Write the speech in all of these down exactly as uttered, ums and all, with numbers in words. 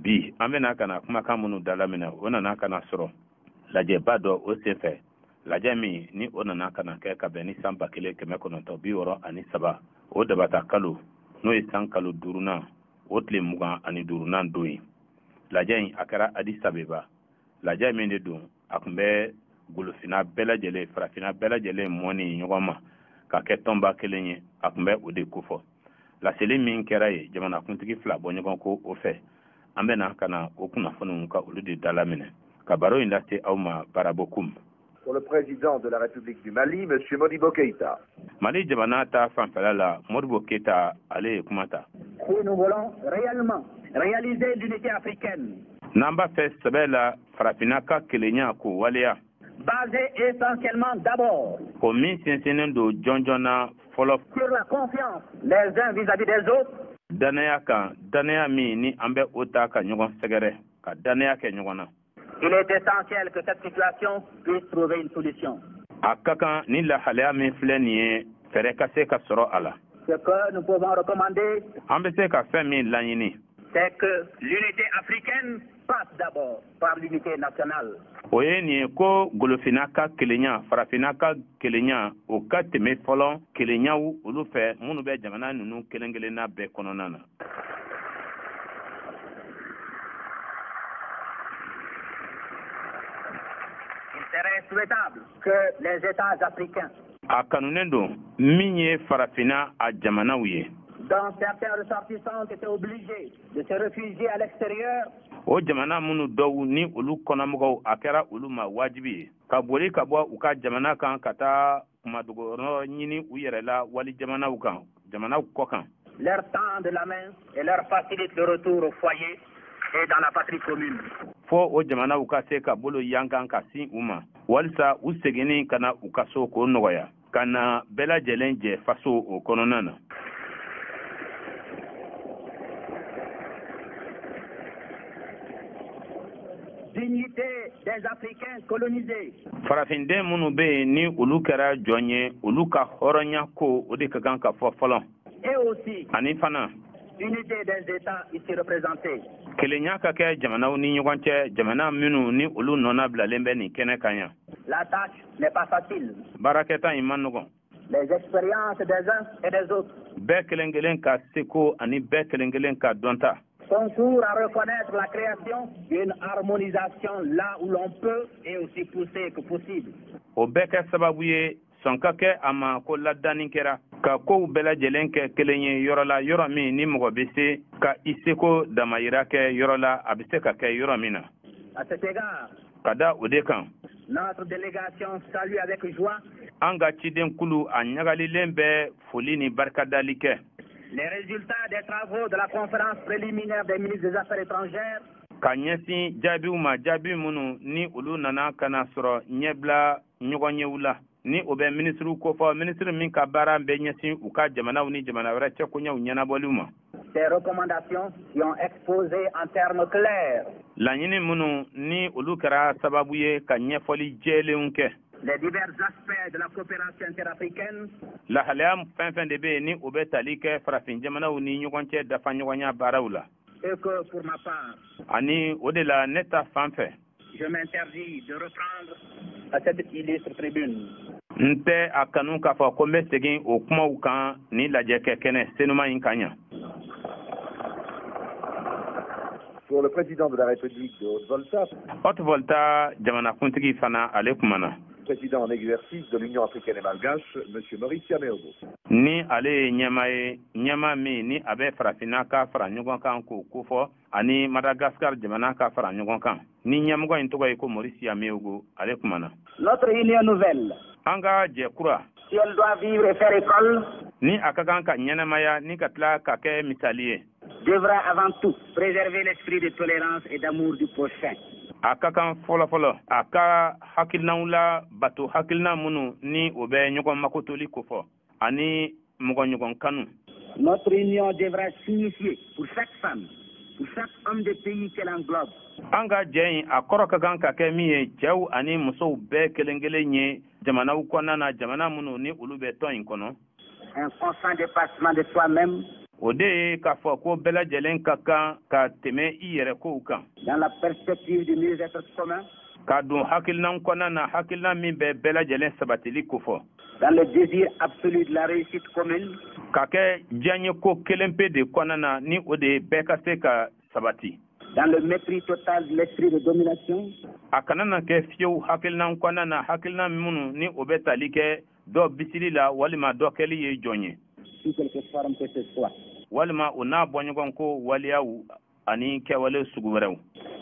bi an bɛna ka na kumakan minnu dalaminɛ o nana ka na sɔrɔ lajɛba dɔ o senfɛ lajɛ min ni o nana ka na kɛ ka bɛn ni san ba kelen kɛmɛ kɔnɔntɔn bi wɔɔrɔ ani saba o dabata kalo n'o ye san kalo duurunan o tile mugan ani duurunan don ye lajɛ in a kɛra Addis Abeba lajɛ min de don a tun bɛ golofina bɛɛ lajɛlen farafina bɛɛ lajɛlen mɔni ɲɔgɔn ma ka kɛ tɔnba kelen ye a tun bɛ o de kofɔ laseli min kɛra ye jamanakuntigi fila bɔ ɲɔgɔn ko o fɛ an bɛna ka na o kunnafoniw ka olu de dalaminɛ ka baro in lase aw ma Barabokum. Pour le président de la République du Mali, M. Modibo Keïta. Mali jamana ta fanfɛla la Modibo Keïta ale ye kuma ta. Si nous voulons réellement réaliser l'unité africaine. N'an b'a fɛ sɛbɛ la farafina ka kelenya k'o waleya. Basé essentiellement d'abord. O min sinsinnen don jɔnjɔn na fɔlɔ. Sur la confiance les uns vis-à-vis des autres. Danaya kan danaya min ni an bɛ o ta ka ɲɔgɔn sɛgɛrɛ ka danaya kɛ ɲɔgɔn na. Il est essentiel que cette situation puisse trouver une solution. A ka kan ni lahalaya min filɛ nin ye fɛrɛ ka se ka sɔrɔ a la. Ce que nous pouvons recommander. An bɛ se ka fɛn min laɲini. C'est que l'unité africaine passe d'abord par l'unité nationale. O ye nin ye ko golofina ka kelenya farafina ka kelenya o ka tɛmɛ fɔlɔ kelenyaw olu fɛ minnu bɛ jamana ninnu kelen kelenna bɛɛ kɔnɔna na. Il serait souhaitable que les États africains. A kanunen don min ye farafina a jamanaw ye. Dont certains ressortissants étaient obligés de se réfugier à l'extérieur. O jamana minnu dɔw ni olu kɔnɔmɔgɔw a kɛra olu ma wajibi ye ka boli ka bɔ u ka jamana kan ka taa kumadogorɔ ɲini u yɛrɛ la wali jamanaw kan jamanaw kɔ kan. Leur tend de la main et leur facilite le retour au foyer et dans la patrie commune. Fo o jamanaw ka se ka bolo yankan ka sin u ma walisa u seginni ka na u ka so k'o nɔgɔya ka na bɛɛ lajɛlen jɛ faso o kɔnɔna na. Dignité des Africains colonisés. Farafinden minnu bɛ yen ni olu kɛra jɔn ye olu ka hɔrɔnya ko o de ka kan ka fɔ fɔlɔ. Et aussi. Ani fana. Unité des États ici représentés. Kelenya ka kɛ jamanaw ni ɲɔgɔn cɛ jamana minnu ni olu nɔna bilalen bɛ nin kɛnɛ kan yan. La tâche n'est pas facile. Baarakɛta in man nɔgɔn. Les expériences des uns et des autres. Bɛɛ kelen kelen ka seko ani bɛɛ kelen kelen ka dɔnta. Concours à reconnaître la création d'une harmonisation là où l'on peut et aussi pousser que possible. O bɛɛ kɛ sababu ye sɔn ka kɛ a ma ko ladani kɛra ka kow bɛɛ lajɛlen kɛ kelen ye yɔrɔ la yɔrɔ min ni mɔgɔ bɛ se ka i seko damayira kɛ yɔrɔ la a bɛ se ka kɛ yɔrɔ min na. À cet égard, ka da o de kan. Notre délégation salue avec joie. An ka ciden kulu a ɲagalilen bɛ foli ni barikadali kɛ. Les résultats des travaux de la conférence préliminaire des ministres des Affaires étrangères. Ka ɲɛsin jaabiw ma jaabi minnu ni olu nana ka na sɔrɔ ɲɛbila ɲɔgɔn yew la ni o bɛ minisiriw kofɔ minisiri min ka baara bɛ ɲɛsin u ka jamanaw ni jamana wɛrɛ cɛkoɲɛw ɲɛnabɔliw ma. Ces recommandations qui ont exposé en termes clairs. Laɲini minnu ni olu kɛra sababu ye ka ɲɛfɔli jɛlenw kɛ. Les divers aspects de la coopération interafricaine. Lahalaya fɛn fɛn de bɛ yen ni o bɛ tali kɛ farafin jamanaw ni ɲɔgɔn cɛ dafa ɲɔgɔnya baaraw la. Et que pour ma part. Ani o de la ne ta fan fɛ. Je m'interdis de reprendre à cette illustre tribune. N tɛ a kanu k'a fɔ ko n bɛ segin o kumaw kan ni lajɛkɛ kɛnɛ senuma in kan yan. Pour le président de la République de Haute-Volta. Haute-Volta jamanakuntigi fana ale kumana. Président en exercice de l'Union africaine et malgache, M. Maurice Yameogo. Ni ale ye ɲɛma ye ɲɛma min ni a bɛ farafina ka fara ɲɔgɔn kan k'o kofɔ ani Madagascar jamana ka fara ɲɔgɔn kan ni ɲɛmɔgɔ in tɔgɔ ye ko Maurice Yameogo ale kumana. Notre union nouvelle. An ka jɛ kura. Si elle doit vivre et faire école. Ni a ka kan ka ɲɛnamaya ni ka tila ka kɛ misali ye. Devra avant tout préserver l'esprit de tolérance et d'amour du prochain. A ka kan fɔlɔ fɔlɔ a ka hakilinaw la bato hakilina minnu ni o bɛ ɲɔgɔn makotoli kofɔ ani mɔgɔ ɲɔgɔn kanu. Notre union devra signifier pour chaque femme, pour chaque homme de pays qu'elle englobe. An ka jɛ in a kɔrɔ ka kan ka kɛ min ye cɛw ani musow bɛɛ kelen kelen ye jamanaw kɔnɔna na jamana minnu ni olu bɛ tɔn in kɔnɔ. Un constant dépassement de soi-même. o de ye k'a fɔ ko bɛɛ lajɛlen ka kan ka tɛmɛ i yɛrɛ kow kan. Dans la perspective du mieux-être commun. Ka don hakilina kɔnɔna na hakilina min bɛ bɛɛ lajɛlen sabatili ko fɔ. Dans le désir absolu de la réussite commune. Ka kɛ diɲɛ ko kelen pe de kɔnɔna na ni o de ye bɛɛ ka se ka sabati. Dans le mépris total de l'esprit de domination. A kana na kɛ fiyewu hakilina kɔnɔna na hakilina minnu ni o bɛ tali kɛ dɔ bisili la walima dɔ kɛli ye jɔn ye. Sous quelque forme que ce soit. Walima o n'a bɔɲɔgɔn ko waliyaw ani kɛwale sugu wɛrɛw.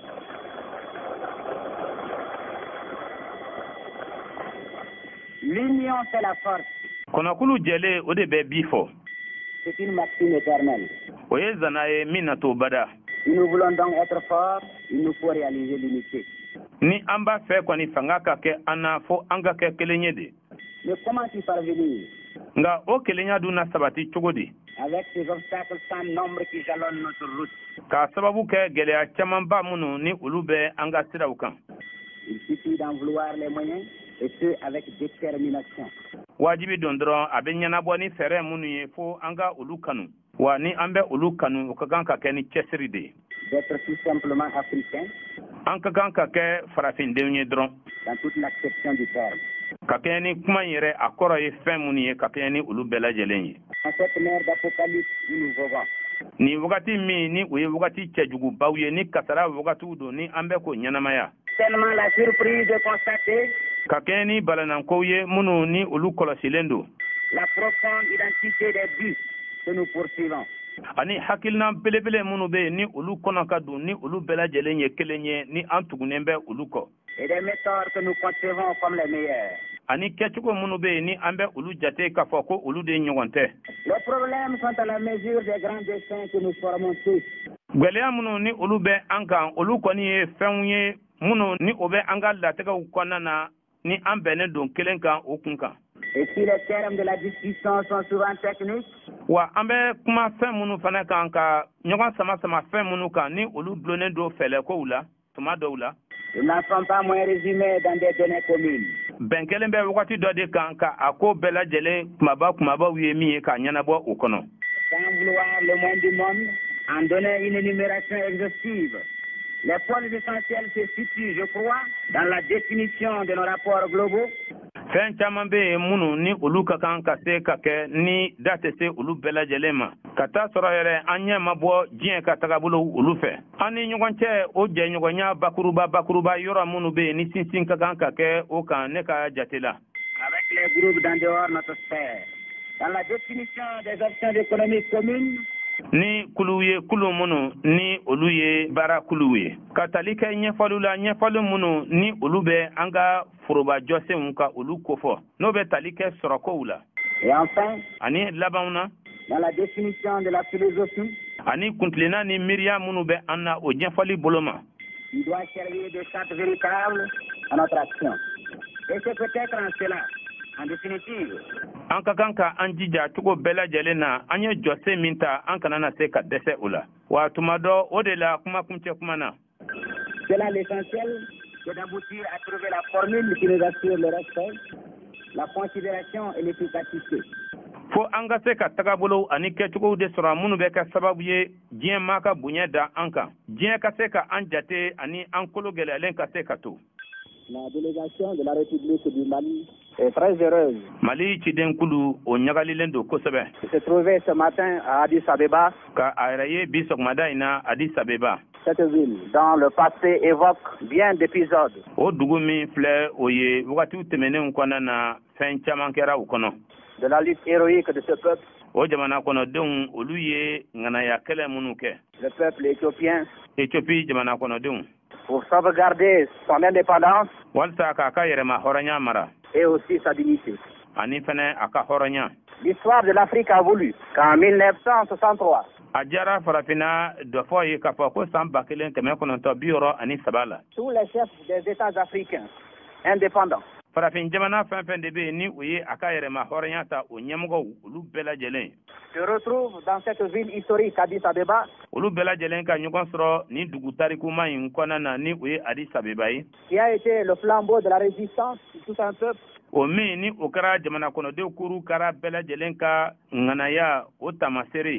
L'union fait la force. Kɔnɔkulu jɛlen o de bɛ bi fɔ. C'est une maxime éternelle. O ye zana ye min na t'o bada. Si nous voulons donc être forts, il nous faut réaliser l'unité. Ni an b'a fɛ kɔni fanga ka kɛ an na fo an ka kɛ kelen ye de. Mais comment y parvenir? Nga o kelenya dun na sabati cogo di? Avec ces obstacles sans nombre qui jalonnent notre route. Ka sababu kɛ gɛlɛya camanba minnu ni olu bɛ an ka siraw kan. Il suffit d'en vouloir les moyens et ce avec détermination. Wajibi don dɔrɔn a bɛ ɲɛnabɔ ni fɛɛrɛ minnu ye fo an ka olu kanu. Wa ni an bɛ olu kanu o ka kan ka kɛ ni cɛsiri de ye. D'être tout simplement africain. An ka kan ka kɛ farafindenw ye dɔrɔn. Dans toute l'acception du terme. Ka kɛɲɛ ni kuma in yɛrɛ a kɔrɔ ye fɛn minnu ye ka kɛɲɛ ni olu bɛɛ lajɛlen ye. En cette ère d'apocalypse où nous vivons. Ni wagati min ni o ye wagati cɛjugubaw ye ni kasara wagatiw don ni an bɛ ko ɲɛnamaya. Tellement la surprise de constater. Ka kɛɲɛ ni balanankow ye minnu ni olu kɔlɔsilen don. La profonde identité des buts que nous poursuivons. Ani hakilina belebele minnu bɛ yen ni olu kɔnɔ ka don ni olu bɛɛ lajɛlen ye kelen ye ni an tugunnen bɛ olu kɔ. Et des méthodes que nous concevons comme les meilleures. Ani kɛcogo minnu bɛ yen ni an bɛ olu jate k'a fɔ ko olu de ɲɔgɔn tɛ. Les problèmes sont à la mesure des grands destins que nous formons tous. Gɛlɛya minnu ni olu bɛ an kan olu kɔni ye fɛnw ye minnu ni o bɛ an ka latigɛw kɔnɔna na ni an bɛnnen don kelen kan o kun kan. Et si les termes de la discussion sont souvent techniques. Wa an bɛ kuma fɛn minnu fana kan ka ɲɔgɔn sama sama fɛn minnu kan ni olu dulonnen don fɛlɛkow la tuma dɔw la. Ils n'en sont pas moins résumés dans des données communes. Bɛn kelen bɛ wagati dɔ de kan ka a ko bɛɛ lajɛlen kumaba kumabaw ye min ye k'a ɲɛnabɔ o kɔnɔ. Sans vouloir le moins du monde, en donner une énumération exhaustive. Les points essentiels se situent, je crois, dans la définition de nos rapports globaux. Fɛn caman bɛ yen minnu ni olu ka kan ka se ka kɛ ni da tɛ se olu bɛɛ lajɛlen ma ka taa sɔrɔ yɛrɛ an ɲɛ ma bɔ diɲɛ ka tagabolo olu fɛ an ni ɲɔgɔn cɛ o jɛɲɔgɔnya bakuruba bakuruba yɔrɔ minnu bɛ yen ni sinsin ka kan ka kɛ o kan ne ka jate la. Avec les groupes d'en dehors notre sphère, dans la définition des options économiques communes. Ni kuluw ye kulu minnu ni olu ye baara kuluw ye ka tali kɛ ɲɛfɔliw la ɲɛfɔli minnu ni olu bɛ an ka foroba jɔsenw ka olu kofɔ n'o bɛ tali kɛ sɔrɔkow la. Et enfin, ani labanw na. Dans la définition de la philosophie. Ani kuntilenna ni miiriya minnu bɛ an na o ɲɛfɔli bolo ma. Il doit servir de charte véritable à notre action. Et c'est peut-être en cela. En définitive. An ka kan ka an jija cogo bɛɛ lajɛlen na an ye jɔsen min ta an kana na se ka dɛsɛ o la wa tuma dɔ o de la kuma kuncɛ kuma na. C'est là l'essentiel, c'est d'aboutir à trouver la formule qui nous assure le respect, la considération et l'efficacité. Fo an ka se ka tagabolo ani kɛcogow de sɔrɔ minnu bɛ kɛ sababu ye diɲɛ maa ka bonya da an kan diɲɛ ka se ka an jate ani an kolo gɛlɛyalen ka se ka to. La délégation de la République du Mali est très heureuse. Mali ciden kulu o ɲagalilen don kosɛbɛ. Il se trouvait ce matin à Addis Abeba. Ka a yɛrɛ ye bi sɔgɔmada in na Addis Abeba. Cette ville, dans le passé, évoque bien d'épisodes. O dugu min filɛ o ye wagatiw tɛmɛnenw kɔnɔna na fɛn caman kɛra o kɔnɔ. De la lutte héroïque de ce peuple. O jamana kɔnɔdenw olu ye ŋanaya kɛlɛ minnu kɛ. Le peuple éthiopien. Éthiopie jamana kɔnɔdenw. Pour sauvegarder son indépendance. Walasa k'a ka yɛrɛma hɔrɔnya mara. Et aussi sa dignité. Ani fɛnɛ a ka hɔrɔnya. L'histoire de l'Afrique a voulu qu'en mille neuf cent soixante-trois. A diyara farafinna dɔ fɔ ye k'a fɔ ko san ba kelen kɛmɛ kɔnɔntɔn bi wɔɔrɔ ani saba la. Tous les chefs des États africains indépendants. Farafin jamana fɛn fɛn de bɛ yen ni o ye a ka yɛrɛma hɔrɔnya ta o ɲɛmɔgɔw olu bɛɛ lajɛlen. Se retrouve dans cette ville historique Addis Abeba. Olu bɛɛ lajɛlen ka ɲɔgɔn sɔrɔ ni dugu tarikuma in kɔnɔna na ni o ye Addis Abeba ye. Qui a été le flambeau de la résistance de tout un peuple. O min ni o kɛra jamana kɔnɔdenw kuru kɛra bɛɛ lajɛlen ka ŋanaya o taamasere ye.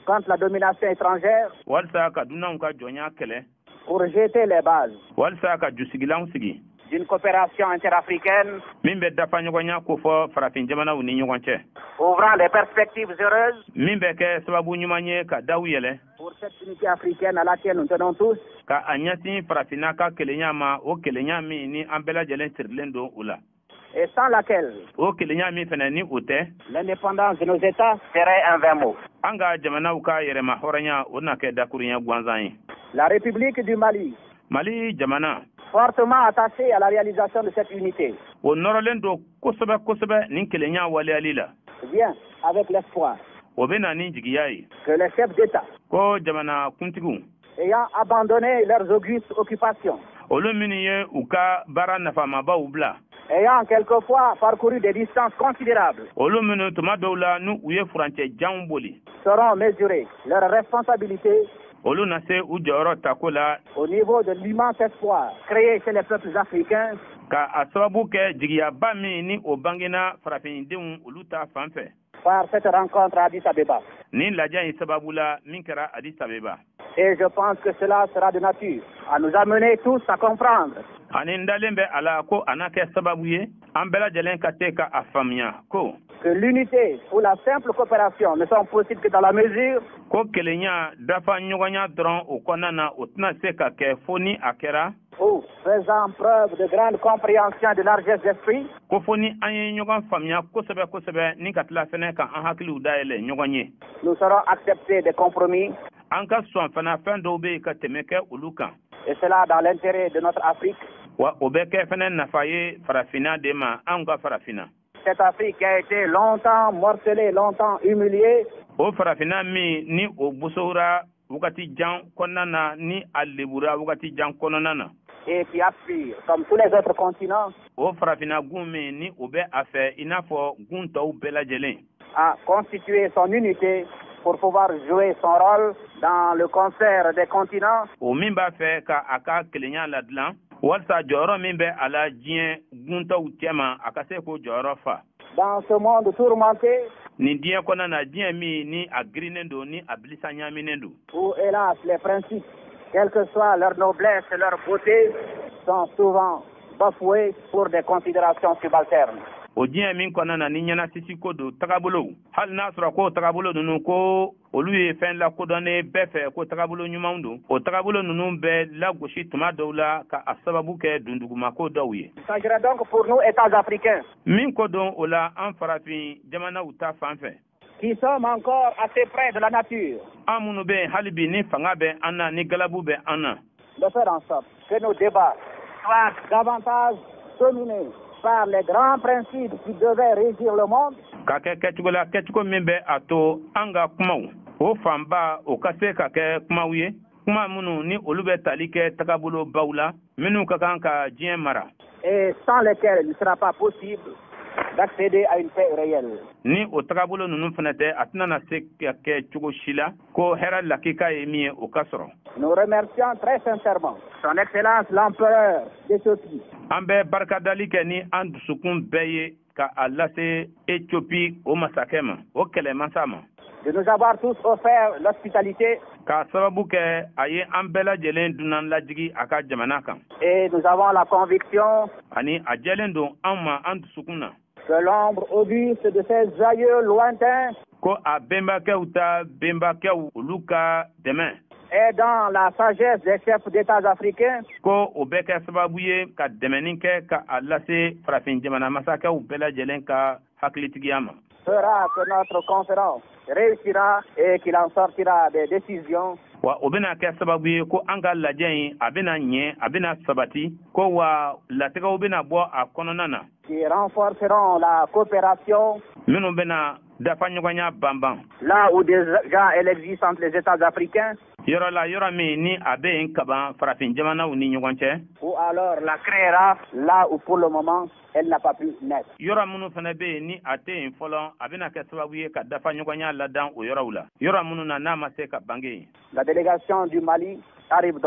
contre la domination étrangère walsa ka dunanw ka jɔnya kɛlɛ pour jeter les bases walsa ka jusigilanw sigi d'une coopération interafricaine min bɛ dafa ɲɔgɔnya ko fɔ farafin jamanaw ni ɲɔgɔn cɛ ouvrant des perspectives heureuses min bɛ kɛ sababu ɲuman ye ka daw yɛlɛ pour cette unité africaine à laquelle nous tenons tous ka a ɲɛsin farafinna ka kelenya ma o kelenya min ni an bɛɛ lajɛlen sirilen don o la et sans laquelle o kelenya min fɛnɛ ni o tɛ l'indépendance de nos États serait un vain mot. an ka jamanaw ka yɛrɛma hɔrɔnya o na kɛ dakuruɲɛ gansan ye La République du Mali, mali jamana fortement attachée à la réalisation de cette unité, o nɔrɔlen don kosɛbɛ kosɛbɛ nin kelenya waleyali la vient avec l'espoir o bɛ na ni jigiya ye que les chefs d'État, ko jamana kuntigiw ayant abandonné leurs augustes occupations, olu minnu ye u ka baara nafamabaw bila ayant quelquefois parcouru des distances considérables, olu minnu tuma dɔw la n'u ye furancɛ janw boli sauront mesurer leurs responsabilités olu na se u jɔyɔrɔ tako la au niveau de l'immense espoir créé chez les peuples africains ka a sababu kɛ jigiyaba min ni o bangena farafindenw olu ta fan fɛ par cette rencontre à Addis Abeba. ni lajɛ in sababu la min kɛra Addis Abeba Et je pense que cela sera de nature à nous amener tous à comprendre ani n dalen bɛ a la ko a na kɛ sababu ye an bɛɛ lajɛlen ka se ka a faamuya ko que l'unité ou la simple coopération ne sont possibles que dans la mesure ko kelenya dafa ɲɔgɔnya dɔrɔn o kɔnɔna na o tɛna se ka kɛ fo ni a kɛra où, faisant preuve de grande compréhension et de largesse d'esprit, ko fo ni an ye ɲɔgɔn faamuya kosɛbɛ kosɛbɛ ni ka tila fɛnɛ ka an hakiliw dayɛlɛ ɲɔgɔn ye nous saurons accepter des compromis, an ka sɔn fana fɛn dɔw bɛ yen ka tɛmɛ kɛ olu kan et cela dans l'intérêt de notre Afrique, wa o bɛ kɛ fɛnɛ nafa ye farafinna de ma anw ka farafinna cette Afrique qui a été longtemps morcelée, longtemps humiliée, o farafinna min ni o busora wagati jan kɔnɔna na ni a lebura wagati jan kɔnɔna na et qui aspire, comme tous les autres continents, o farafinna gun min ni o bɛ a fɛ i n'a fɔ gun tɔw bɛɛ lajɛlen à constituer son unité pour pouvoir jouer son rôle dans le concert des continents, o min b'a fɛ ka a ka kelenya ladilan walasa jɔyɔrɔ min bɛ a la diɲɛ guntaw cɛma a ka se k'o jɔyɔrɔ fa dans ce monde tourmenté nin diɲɛ kɔnɔna na diɲɛ min ni a girinen don ni a bilisa ɲaminen don où, hélas, les principes, quelle que soit leur noblesse et leur beauté, sont souvent bafoués pour des considérations subalternes. o diɲɛ min kɔnɔna na ni ɲɛnasisi ko don tagabolow hali n'a sɔrɔ ko tagabolo ninnu ko olu ye fɛn lakodɔnnen bɛɛ fɛ ko tagabolo ɲumanw don o tagabolo ninnu bɛ lagosi tuma dɔw la ka a sababu kɛ dundugumako dɔw ye Il s'agirait donc pour nous, États africains, min ko don o la an farafin jamanaw ta fan fɛ qui sommes encore assez près de la nature, an minnu bɛ yen hali bi ni fanga bɛ an na ni galabu bɛ an na de faire en sorte que nos débats soient davantage dominés par les grands principes qui devaient régir le monde, ka kɛ kɛcogo la kɛcogo min bɛ a to an ka kumaw o fanba o ka se ka kɛ kumaw ye kuma minnu ni olu bɛ tali kɛ tagabolo baw la minnu ka kan ka diɲɛ mara et sans lesquels il ne sera pas possible d'accéder à une paix réelle. ni o tagabolo ninnu fana tɛ a tɛna na se ka kɛ cogo si la ko hɛrɛ lakika ye min ye o ka sɔrɔ Nous remercions très sincèrement Son Excellence l'Empereur d'Éthiopie, an bɛ barikadali kɛ ni an dusukun bɛɛ ye ka a lase Éthiopie o masakɛ ma o kɛlɛmasa ma de nous avoir tous offert l'hospitalité k'a sababu kɛ a ye an bɛɛ lajɛlen dunan lajigi a ka jamana kan et nous avons la conviction ani a jɛlen don an ma an dusukun na que l'ombre auguste de ses aïeux lointains ko a bɛnbakɛw ta bɛnbakɛw olu ka dɛmɛ est dans la sagesse des chefs d'État africains ko o bɛ kɛ sababu ye ka dɛmɛni kɛ ka a lase farafin jamana masakɛw bɛɛ lajɛlen ka hakilitigiya ma fera que notre conférence réussira et qu'il en sortira des décisions wa o bɛna kɛ sababu ye ko an ka lajɛ in a bɛna ɲɛ a bɛna sabati ko wa latigɛw bɛna bɔ a kɔnɔna na qui renforceront la coopération minnu bɛna dafa ɲɔgɔnya banban là où déjà elle existe entre les États africains, yɔrɔ la yɔrɔ min ni a bɛ yen kaban farafin jamanaw ni ɲɔgɔn cɛ ou alors la créera là où pour le moment elle n'a pas pu naître. yɔrɔ minnu fana bɛ yen ni a tɛ yen fɔlɔ a bɛna kɛ sababu ye ka dafa ɲɔgɔnya ladan o yɔrɔw la yɔrɔ minnu na n'a ma se ka bange yen La délégation du Mali arrive donc.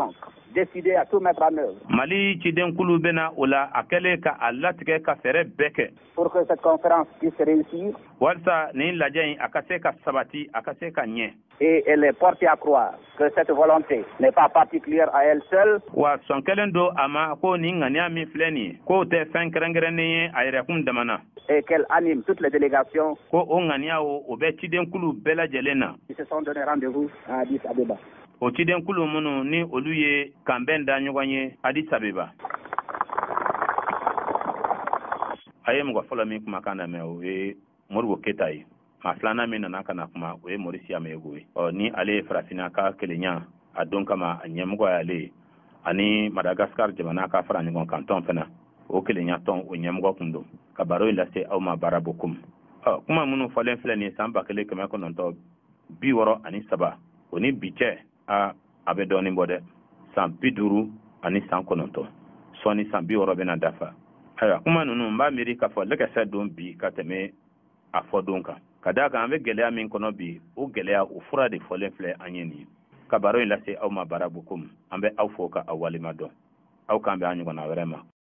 décidé à tout mettre en œuvre Mali cidenkulu bena ola akele ka alatige ka fere beke pour que cette conférence puisse réussir. Walsa ni lajin akase ka sabati akase ka nye. Et elle est portée à croire que cette volonté n'est pas particulière à elle seule. Wa sonkelendo ama ko ni ngania mi fleni ko te fenkrengrenye ayre kum damana. Et qu'elle anime toutes les délégations ko o ngania o obe cidenkulu bela jelena qui se sont donné rendez-vous à Addis Abeba. O cidenkulu munu ni oluye kambenda nyoganye Addis Abeba. Aye mgo fola mi kuma kana me o e morgo ketai ma flana mi nana kana kuma o e morisia me go o ni ale frafina ka kelenya adon kama anyemgo ale ani Madagascar jamana ka frani gon kanton fena o kelenya ton o nyemgo kundo ka baro ila se au ma barabokum o kuma munu folen flani samba kele kema ko nonto bi woro ani saba oni biche a abedoni bode san biduru ani san kononto soni san bi woro bena dafa aya kuma nunu mba miri ka fo leke se don bi ka teme afodon ka kada ka ambe gelea min kono bi o gelea o fura de folen fle anyeni ka baro ila se au ma barabukum ambe au foka awalima don au kambe anyu na werema